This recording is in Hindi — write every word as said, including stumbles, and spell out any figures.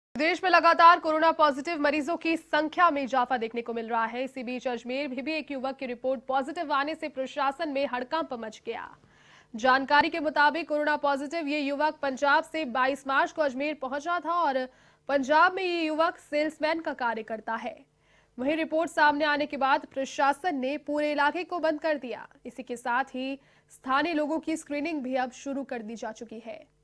देश में लगातार कोरोना पॉजिटिव मरीजों की संख्या में इजाफा देखने को मिल रहा है। इसी बीच अजमेर में भी एक युवक की रिपोर्ट पॉजिटिव आने से प्रशासन में हड़कंप मच गया। जानकारी के मुताबिक कोरोना पॉजिटिव ये युवक पंजाब से बाईस मार्च को अजमेर पहुंचा था और पंजाब में ये युवक सेल्समैन का कार्य करता है। वहीं रिपोर्ट सामने आने के बाद प्रशासन ने पूरे इलाके को बंद कर दिया। इसी के साथ ही स्थानीय लोगों की स्क्रीनिंग भी अब शुरू कर दी जा चुकी है।